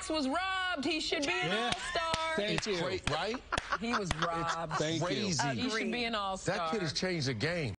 Max was robbed. He should be an all-star. Thank you. Great, right? He was robbed. It's crazy. He should be an all-star. That kid has changed the game.